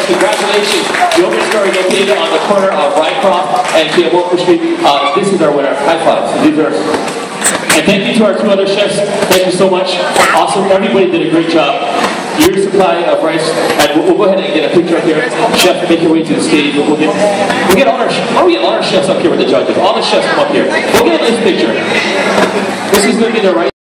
congratulations. Yoga Story located on the corner of Rycroft and Kiamoka Street. This is our winner. High fives. These are. And thank you to our two other chefs. Thank you so much. Awesome. Everybody did a great job. Year's supply of rice. And we'll go ahead and get a picture up here. Chef, make your way to the stage. We'll get all our chefs up here with the judges. All the chefs come up here. We'll get a nice picture. This is going to be the rice.